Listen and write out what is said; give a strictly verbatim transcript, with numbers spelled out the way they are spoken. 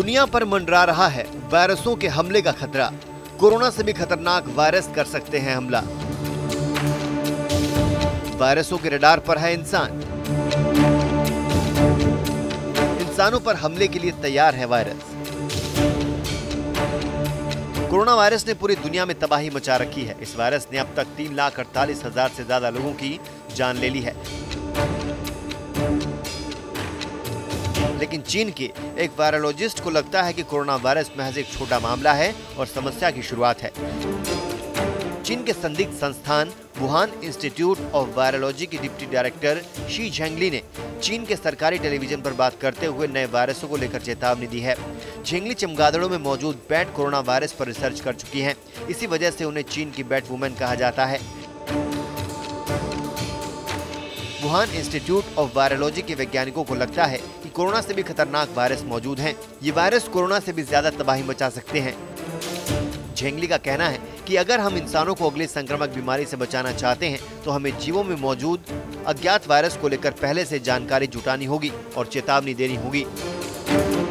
दुनिया पर मंडरा रहा है वायरसों के हमले का खतरा। कोरोना से भी खतरनाक वायरस कर सकते हैं हमला। वायरसों के रडार पर है इंसान। इंसानों पर हमले के लिए तैयार है वायरस। कोरोना वायरस ने पूरी दुनिया में तबाही मचा रखी है। इस वायरस ने अब तक तीन लाख अड़तालीस हजार से ज्यादा लोगों की जान ले ली है। लेकिन चीन के एक वायरोलॉजिस्ट को लगता है कि कोरोना वायरस महज एक छोटा मामला है और समस्या की शुरुआत है। चीन के संदिग्ध संस्थान वुहान इंस्टीट्यूट ऑफ वायरोलॉजी की डिप्टी डायरेक्टर शी झेंगली ने चीन के सरकारी टेलीविजन पर बात करते हुए नए वायरसों को लेकर चेतावनी दी है। झेंगली चमगादड़ों में मौजूद बैट कोरोना वायरस पर रिसर्च कर चुकी हैं। इसी वजह से उन्हें चीन की बैट वुमेन कहा जाता है। वुहान इंस्टीट्यूट ऑफ वायरोलॉजी के वैज्ञानिकों को लगता है कि कोरोना से भी खतरनाक वायरस मौजूद हैं। ये वायरस कोरोना से भी ज्यादा तबाही मचा सकते हैं। झेंगली का कहना है कि अगर हम इंसानों को अगली संक्रामक बीमारी से बचाना चाहते हैं तो हमें जीवों में मौजूद अज्ञात वायरस को लेकर पहले से जानकारी जुटानी होगी और चेतावनी देनी होगी।